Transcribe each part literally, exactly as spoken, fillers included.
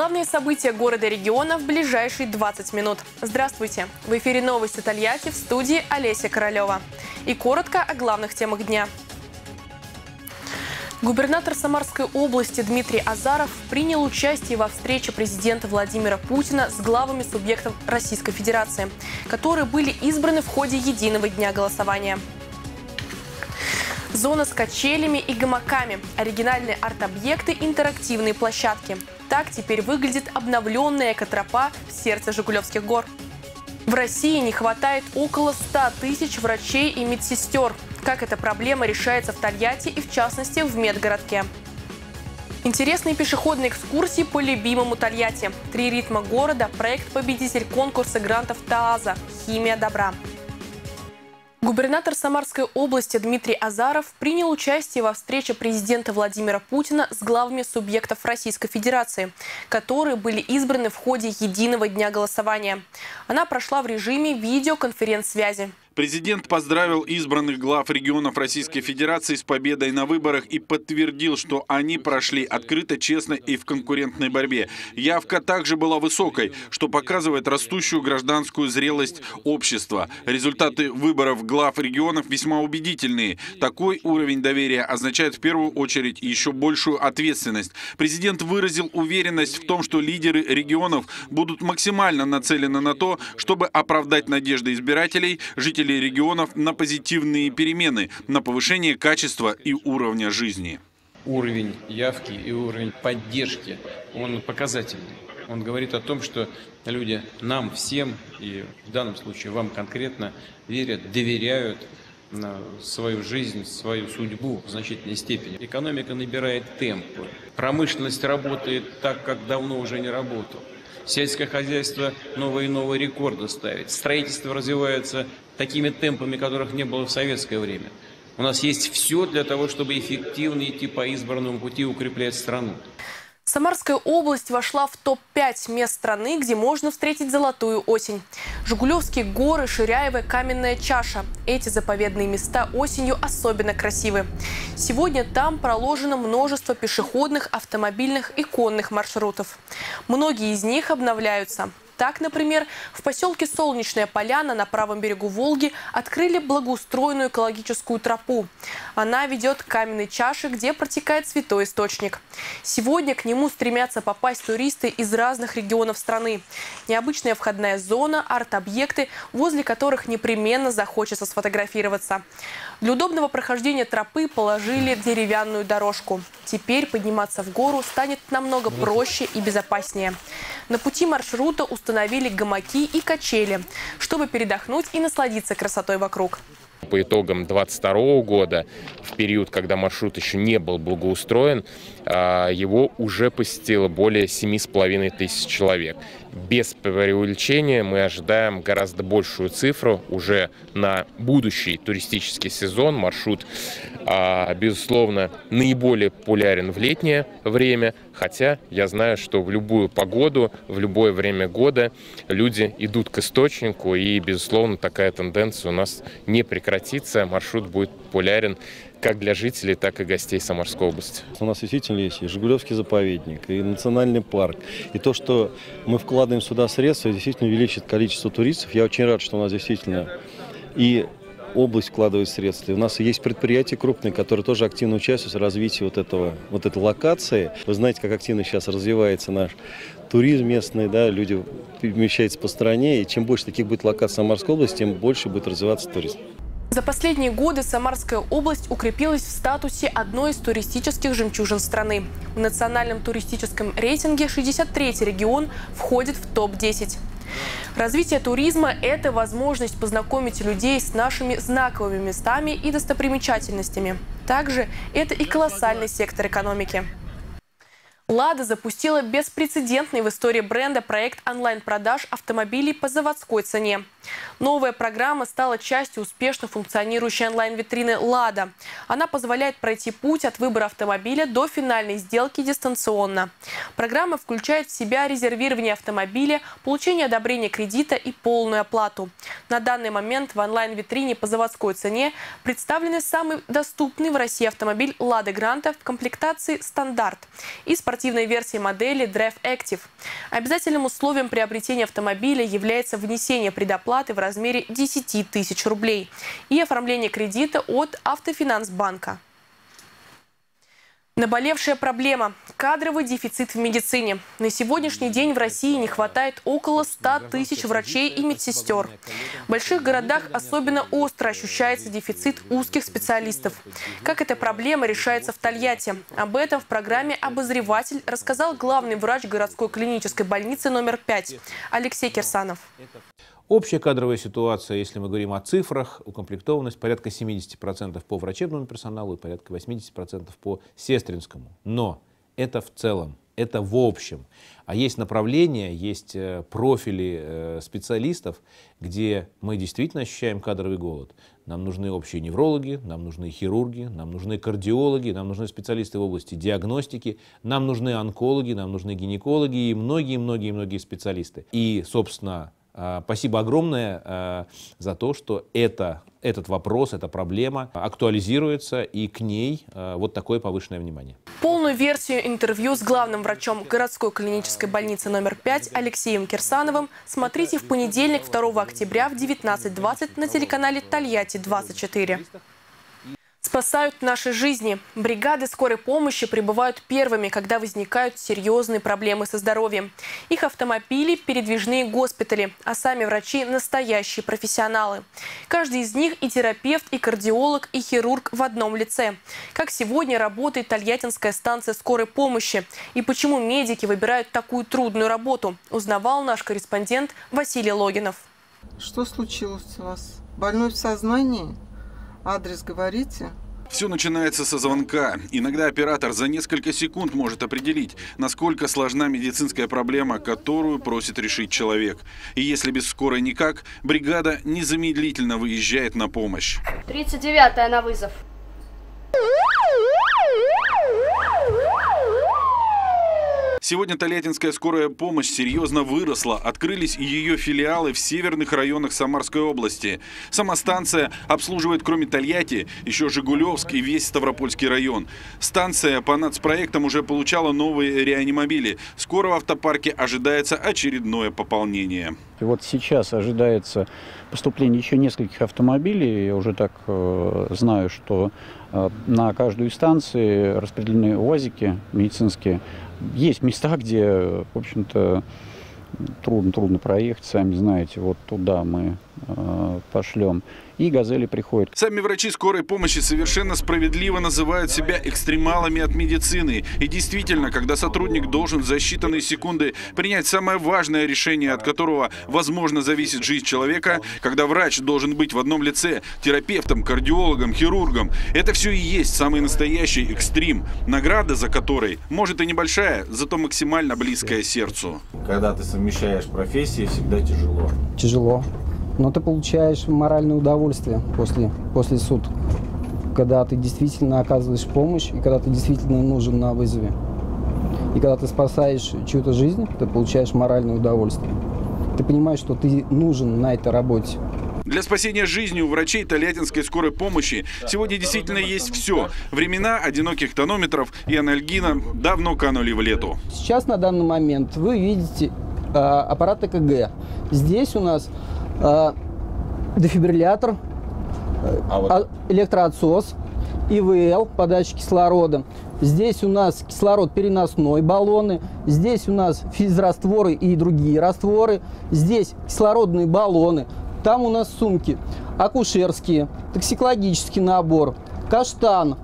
Главные события города и региона в ближайшие двадцать минут. Здравствуйте! В эфире новости Тольятти, в студии Олеся Королева. И коротко о главных темах дня. Губернатор Самарской области Дмитрий Азаров принял участие во встрече президента Владимира Путина с главами субъектов Российской Федерации, которые были избраны в ходе единого дня голосования. Зона с качелями и гамаками, оригинальные арт-объекты, интерактивные площадки. Так теперь выглядит обновленная экотропа в сердце Жигулевских гор. В России не хватает около ста тысяч врачей и медсестер. Как эта проблема решается в Тольятти и, в частности, в медгородке. Интересные пешеходные экскурсии по любимому Тольятти. Три ритма города – проект-победитель конкурса грантов ТААЗа «Химия добра». Губернатор Самарской области Дмитрий Азаров принял участие во встрече президента Владимира Путина с главами субъектов Российской Федерации, которые были избраны в ходе единого дня голосования. Она прошла в режиме видеоконференц-связи. Президент поздравил избранных глав регионов Российской Федерации с победой на выборах и подтвердил, что они прошли открыто, честно и в конкурентной борьбе. Явка также была высокой, что показывает растущую гражданскую зрелость общества. Результаты выборов глав регионов весьма убедительные. Такой уровень доверия означает в первую очередь еще большую ответственность. Президент выразил уверенность в том, что лидеры регионов будут максимально нацелены на то, чтобы оправдать надежды избирателей, жителей регионов на позитивные перемены, на повышение качества и уровня жизни. Уровень явки и уровень поддержки, он показательный. Он говорит о том, что люди нам всем, и в данном случае вам конкретно, верят, доверяют на свою жизнь, свою судьбу в значительной степени. Экономика набирает темп. Промышленность работает так, как давно уже не работала. Сельское хозяйство новые и новые рекорды ставит. Строительство развивается такими темпами, которых не было в советское время. У нас есть все для того, чтобы эффективно идти по избранному пути, укреплять страну. Самарская область вошла в топ пять мест страны, где можно встретить золотую осень. Жигулевские горы, Ширяево, Каменная чаша. Эти заповедные места осенью особенно красивы. Сегодня там проложено множество пешеходных, автомобильных и конных маршрутов. Многие из них обновляются. Так, например, в поселке Солнечная Поляна на правом берегу Волги открыли благоустроенную экологическую тропу. Она ведет к Каменной чаше, где протекает святой источник. Сегодня к нему стремятся попасть туристы из разных регионов страны. Необычная входная зона, арт-объекты, возле которых непременно захочется сфотографироваться. Для удобного прохождения тропы положили деревянную дорожку. Теперь подниматься в гору станет намного проще и безопаснее. На пути маршрута установили гамаки и качели, чтобы передохнуть и насладиться красотой вокруг. По итогам две тысячи двадцать второго года, в период, когда маршрут еще не был благоустроен, его уже посетило более семи с половиной тысяч человек. Без преувеличения мы ожидаем гораздо большую цифру уже на будущий туристический сезон. Маршрут, безусловно, наиболее популярен в летнее время, хотя я знаю, что в любую погоду, в любое время года люди идут к источнику, и, безусловно, такая тенденция у нас не прекратится. Маршрут будет популярен как для жителей, так и гостей Самарской области. У нас действительно есть и Жигулевский заповедник, и национальный парк. И то, что мы вкладываем сюда средства, действительно увеличит количество туристов. Я очень рад, что у нас действительно и область вкладывает средства. У нас есть предприятия крупные, которые тоже активно участвуют в развитии вот, этого, вот этой локации. Вы знаете, как активно сейчас развивается наш туризм местный, да, люди перемещаются по стране, и чем больше таких будет локаций в Самарской области, тем больше будет развиваться туризм. За последние годы Самарская область укрепилась в статусе одной из туристических жемчужин страны. В национальном туристическом рейтинге шестьдесят третий регион входит в топ десять. Развитие туризма – это возможность познакомить людей с нашими знаковыми местами и достопримечательностями. Также это и колоссальный сектор экономики. «Лада» запустила беспрецедентный в истории бренда проект онлайн-продаж автомобилей по заводской цене. Новая программа стала частью успешно функционирующей онлайн-витрины «Лада». Она позволяет пройти путь от выбора автомобиля до финальной сделки дистанционно. Программа включает в себя резервирование автомобиля, получение одобрения кредита и полную оплату. На данный момент в онлайн-витрине по заводской цене представлены самый доступный в России автомобиль «Лада Гранта» в комплектации «Стандарт» и спортивный спортивной версии модели Drive Active. Обязательным условием приобретения автомобиля является внесение предоплаты в размере десяти тысяч рублей и оформление кредита от Автофинансбанка. Наболевшая проблема – кадровый дефицит в медицине. На сегодняшний день в России не хватает около ста тысяч врачей и медсестер. В больших городах особенно остро ощущается дефицит узких специалистов. Как эта проблема решается в Тольятти? Об этом в программе «Обозреватель» рассказал главный врач городской клинической больницы номер пять Алексей Кирсанов. Общая кадровая ситуация, если мы говорим о цифрах, укомплектованность порядка семидесяти процентов по врачебному персоналу и порядка восьмидесяти процентов по сестринскому. Но это в целом, это в общем. А есть направления, есть профили специалистов, где мы действительно ощущаем кадровый голод. Нам нужны общие неврологи, нам нужны хирурги, нам нужны кардиологи, нам нужны специалисты в области диагностики, нам нужны онкологи, нам нужны гинекологи и многие-многие-многие специалисты. И, собственно, спасибо огромное за то, что это, этот вопрос, эта проблема актуализируется, и к ней вот такое повышенное внимание. Полную версию интервью с главным врачом городской клинической больницы номер пять Алексеем Кирсановым смотрите в понедельник, второго октября в девятнадцать двадцать на телеканале Тольятти двадцать четыре. Спасают наши жизни. Бригады скорой помощи прибывают первыми, когда возникают серьезные проблемы со здоровьем. Их автомобили – передвижные госпитали, а сами врачи – настоящие профессионалы. Каждый из них и терапевт, и кардиолог, и хирург в одном лице. Как сегодня работает Тольяттинская станция скорой помощи и почему медики выбирают такую трудную работу, узнавал наш корреспондент Василий Логинов. Что случилось у вас? Больной в сознании? Адрес говорите? Все начинается со звонка. Иногда оператор за несколько секунд может определить, насколько сложна медицинская проблема, которую просит решить человек. И если без скорой никак, бригада незамедлительно выезжает на помощь. тридцать девятая на вызов. Сегодня Тольяттинская скорая помощь серьезно выросла. Открылись ее филиалы в северных районах Самарской области. Сама станция обслуживает, кроме Тольятти, еще Жигулевск и весь Ставропольский район. Станция по нацпроектам уже получала новые реанимобили. Скоро в автопарке ожидается очередное пополнение. И вот сейчас ожидается поступление еще нескольких автомобилей. Я уже так э, знаю, что э, на каждую станцию распределены УАЗики медицинские. Есть места, где, в общем-то, трудно-трудно проехать, сами знаете, вот туда мы э, пошлем. И «Газели» приходят. Сами врачи скорой помощи совершенно справедливо называют себя экстремалами от медицины. И действительно, когда сотрудник должен за считанные секунды принять самое важное решение, от которого, возможно, зависит жизнь человека, когда врач должен быть в одном лице терапевтом, кардиологом, хирургом, это все и есть самый настоящий экстрим, награда за который, может и небольшая, зато максимально близкая сердцу. Когда ты совмещаешь профессии, всегда тяжело. Тяжело. Но ты получаешь моральное удовольствие после, после суток, когда ты действительно оказываешь помощь и когда ты действительно нужен на вызове. И когда ты спасаешь чью-то жизнь, ты получаешь моральное удовольствие. Ты понимаешь, что ты нужен на этой работе. Для спасения жизни у врачей Тольяттинской скорой помощи сегодня действительно есть все. Времена одиноких тонометров и анальгина давно канули в лету. Сейчас на данный момент вы видите э, аппарат ЭКГ. Здесь у нас э, дефибриллятор, э, а вот... электроотсос, ИВЛ, подача кислорода. Здесь у нас кислород переносной, баллоны. Здесь у нас физрастворы и другие растворы. Здесь кислородные баллоны. Там у нас сумки акушерские, токсикологический набор, каштан,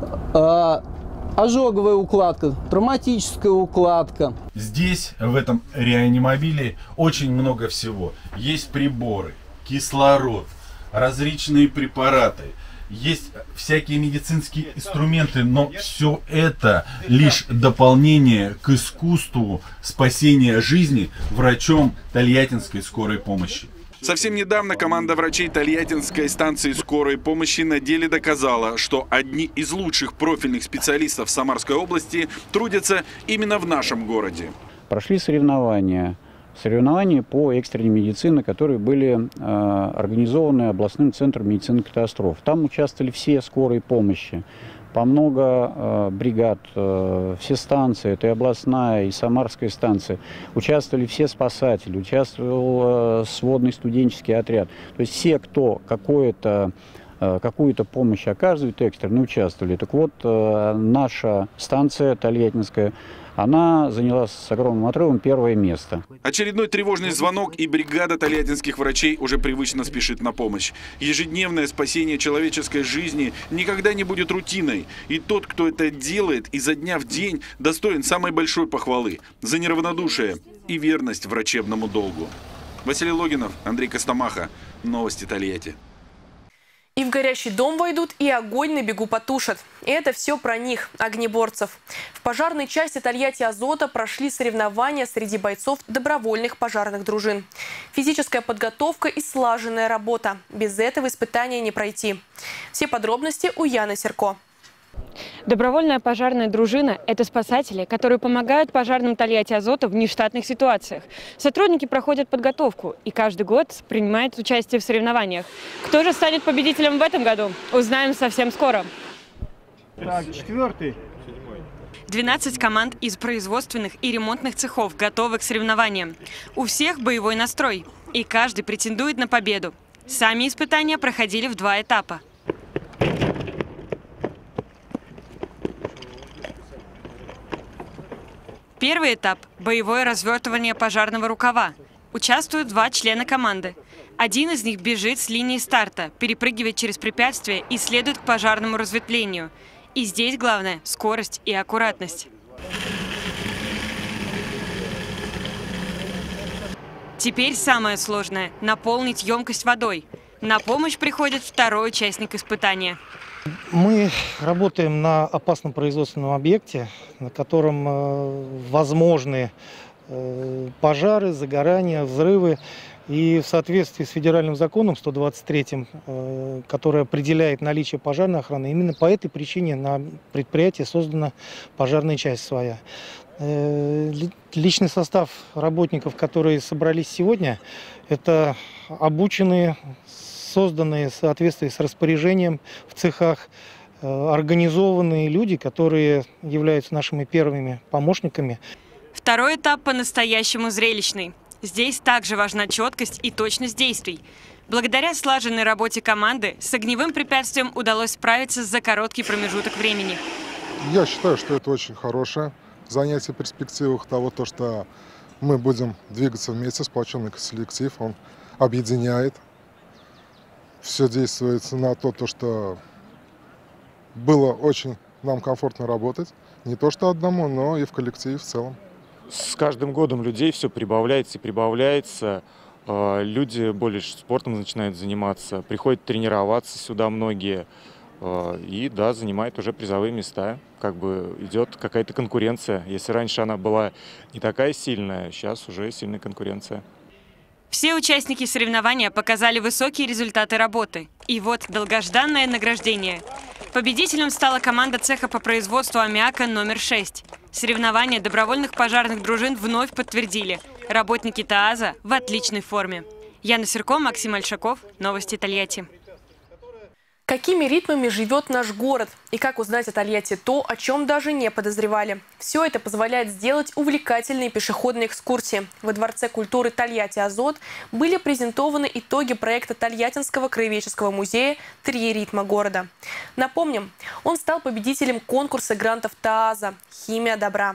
э, ожоговая укладка, травматическая укладка. Здесь, в этом реанимобиле, очень много всего. Есть приборы, кислород, различные препараты, есть всякие медицинские инструменты, но все это лишь дополнение к искусству спасения жизни врачом Тольяттинской скорой помощи. Совсем недавно команда врачей Тольяттинской станции скорой помощи на деле доказала, что одни из лучших профильных специалистов Самарской области трудятся именно в нашем городе. Прошли соревнования. Соревнования по экстренной медицине, которые были э, организованы областным центром медицины катастроф. Там участвовали все скорые помощи. по много бригад, все станции, это и областная, и самарская станция. Участвовали все спасатели, участвовал сводный студенческий отряд. То есть все, кто какое-то какую-то помощь оказывает экстренно, участвовали. Так вот, наша станция Тольяттинская, она заняла с огромным отрывом первое место. Очередной тревожный звонок, и бригада тольяттинских врачей уже привычно спешит на помощь. Ежедневное спасение человеческой жизни никогда не будет рутиной. И тот, кто это делает изо дня в день, достоин самой большой похвалы за неравнодушие и верность врачебному долгу. Василий Логинов, Андрей Костомаха. Новости Тольятти. И в горящий дом войдут, и огонь на бегу потушат. И это все про них, огнеборцев. В пожарной части Тольятти Азота прошли соревнования среди бойцов добровольных пожарных дружин. Физическая подготовка и слаженная работа. Без этого испытания не пройти. Все подробности у Яны Серко. Добровольная пожарная дружина – это спасатели, которые помогают пожарным Тольятти Азота в нештатных ситуациях. Сотрудники проходят подготовку и каждый год принимают участие в соревнованиях. Кто же станет победителем в этом году? Узнаем совсем скоро. Так, четвертый. двенадцать команд из производственных и ремонтных цехов готовы к соревнованиям. У всех боевой настрой, и каждый претендует на победу. Сами испытания проходили в два этапа. Первый этап – боевое развертывание пожарного рукава. Участвуют два члена команды. Один из них бежит с линии старта, перепрыгивает через препятствия и следует к пожарному разветвлению. И здесь главное – скорость и аккуратность. Теперь самое сложное – наполнить емкость водой. На помощь приходит второй участник испытания. Мы работаем на опасном производственном объекте, на котором э, возможны э, пожары, загорания, взрывы. И в соответствии с федеральным законом сто двадцать третьим, э, который определяет наличие пожарной охраны, именно по этой причине на предприятии создана пожарная часть своя. Э, личный состав работников, которые собрались сегодня, это обученные, созданные в соответствии с распоряжением в цехах, организованные люди, которые являются нашими первыми помощниками. Второй этап по-настоящему зрелищный. Здесь также важна четкость и точность действий. Благодаря слаженной работе команды с огневым препятствием удалось справиться за короткий промежуток времени. Я считаю, что это очень хорошее занятие в перспективах того, то, что мы будем двигаться вместе, сплоченный коллектив, он объединяет. Все действует на то, то, что было очень нам комфортно работать. Не то что одному, но и в коллективе в целом. С каждым годом людей все прибавляется и прибавляется. Люди более спортом начинают заниматься, приходят тренироваться сюда многие. И, да, занимают уже призовые места. Как бы идет какая-то конкуренция. Если раньше она была не такая сильная, сейчас уже сильная конкуренция. Все участники соревнования показали высокие результаты работы. И вот долгожданное награждение. Победителем стала команда цеха по производству аммиака номер шесть. Соревнования добровольных пожарных дружин вновь подтвердили. Работники ТААЗа в отличной форме. Яна Серко, Максим Альшаков. Новости Тольятти. Какими ритмами живет наш город? И как узнать о Тольятти то, о чем даже не подозревали? Все это позволяет сделать увлекательные пешеходные экскурсии. Во Дворце культуры Тольятти Азот были презентованы итоги проекта Тольяттинского краеведческого музея «Три ритма города». Напомним, он стал победителем конкурса грантов ТААЗа «Химия добра».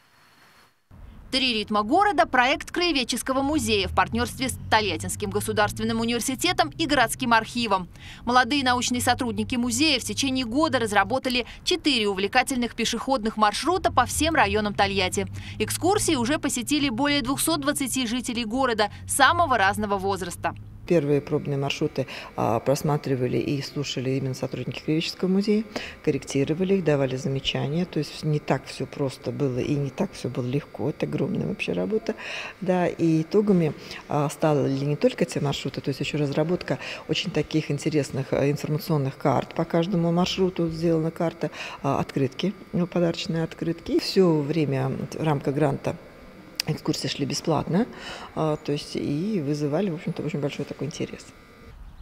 «Три ритма города» – проект краеведческого музея в партнерстве с Тольяттинским государственным университетом и городским архивом. Молодые научные сотрудники музея в течение года разработали четыре увлекательных пешеходных маршрута по всем районам Тольятти. Экскурсии уже посетили более двухсот двадцати жителей города самого разного возраста. Первые пробные маршруты а, просматривали и слушали именно сотрудники краеведческого музея, корректировали их, давали замечания. То есть не так все просто было и не так все было легко. Это огромная вообще работа. Да, и итогами а, стали не только эти маршруты, то есть еще разработка очень таких интересных а, информационных карт. По каждому маршруту сделана карта, а, открытки, ну, подарочные открытки. И все время в рамках гранта экскурсии шли бесплатно, то есть и вызывали, в общем-то, очень большой такой интерес.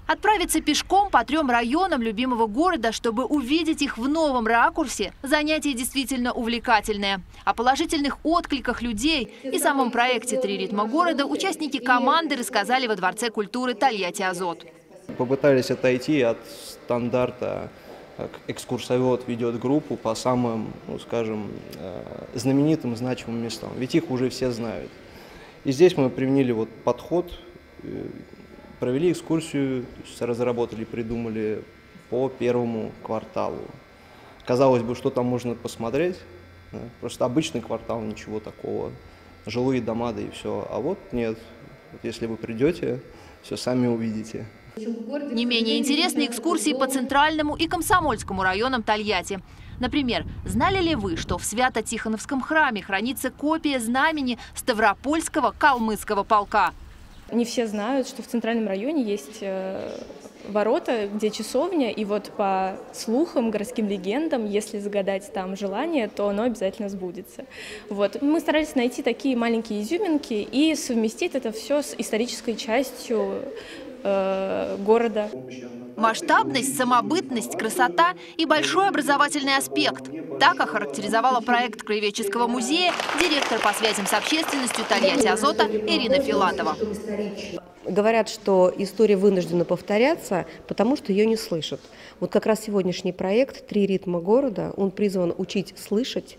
Отправиться пешком по трем районам любимого города, чтобы увидеть их в новом ракурсе, занятие действительно увлекательное. О положительных откликах людей и самом проекте «Три ритма города» участники команды рассказали во Дворце культуры Тольятти Азот. Попытались отойти от стандарта, как экскурсовод ведет группу по самым, ну, скажем, знаменитым, значимым местам. Ведь их уже все знают. И здесь мы применили вот подход. Провели экскурсию, разработали, придумали по первому кварталу. Казалось бы, что там можно посмотреть. Просто обычный квартал, ничего такого. Жилые дома, да и все. А вот нет. Вот если вы придете, все сами увидите. Не менее интересны экскурсии по Центральному и Комсомольскому районам Тольятти. Например, знали ли вы, что в Свято-Тихоновском храме хранится копия знамени Ставропольского калмыцкого полка? Не все знают, что в Центральном районе есть ворота, где часовня, и вот по слухам, городским легендам, если загадать там желание, то оно обязательно сбудется. Вот. Мы старались найти такие маленькие изюминки и совместить это все с исторической частью э, города. Масштабность, самобытность, красота и большой образовательный аспект. Так охарактеризовала проект Краеведческого музея директор по связям с общественностью Тольятти Азота Ирина Филатова. Говорят, что история вынуждена повторяться, потому что ее не слышат. Вот как раз сегодняшний проект «Три ритма города», он призван учить слышать,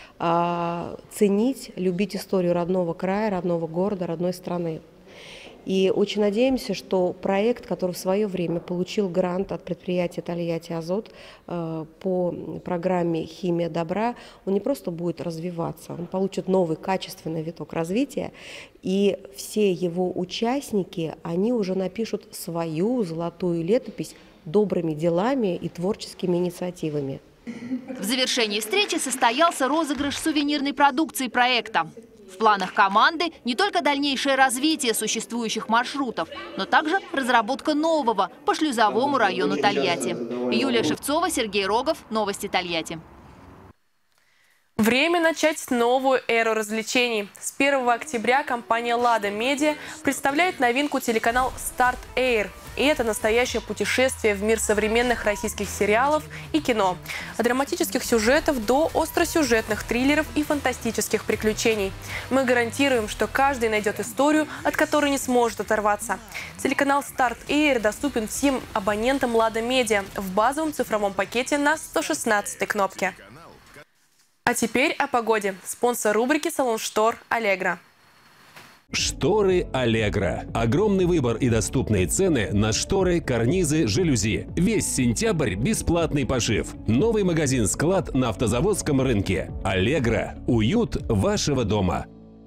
ценить, любить историю родного края, родного города, родной страны. И очень надеемся, что проект, который в свое время получил грант от предприятия Тольятти Азот э, по программе «Химия добра», он не просто будет развиваться, он получит новый качественный виток развития, и все его участники, они уже напишут свою золотую летопись добрыми делами и творческими инициативами. В завершении встречи состоялся розыгрыш сувенирной продукции проекта. В планах команды не только дальнейшее развитие существующих маршрутов, но также разработка нового по шлюзовому району Тольятти. Юлия Шевцова, Сергей Рогов. Новости Тольятти. Время начать новую эру развлечений. С первого октября компания «Лада Медиа» представляет новинку телеканал «Старт Эйр». И это настоящее путешествие в мир современных российских сериалов и кино. От драматических сюжетов до остросюжетных триллеров и фантастических приключений. Мы гарантируем, что каждый найдет историю, от которой не сможет оторваться. Телеканал «Старт Эйр» доступен всем абонентам «Лада Медиа» в базовом цифровом пакете на сто шестнадцатой кнопке. А теперь о погоде. Спонсор рубрики «Салон штор» «Аллегро». Шторы «Аллегро». Огромный выбор и доступные цены на шторы, карнизы, жалюзи. Весь сентябрь бесплатный пошив. Новый магазин-склад на Автозаводском рынке. «Аллегро». Уют вашего дома.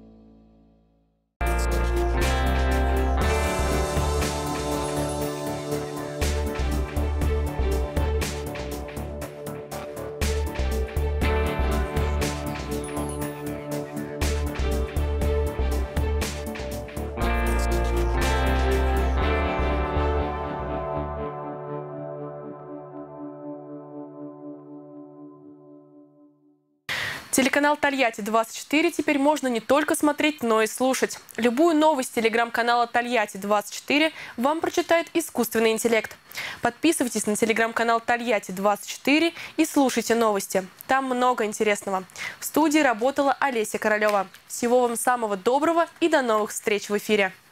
Телеканал «Тольятти двадцать четыре» теперь можно не только смотреть, но и слушать. Любую новость телеграм-канала «Тольятти двадцать четыре» вам прочитает искусственный интеллект. Подписывайтесь на телеграм-канал «Тольятти двадцать четыре» и слушайте новости. Там много интересного. В студии работала Олеся Королева. Всего вам самого доброго и до новых встреч в эфире.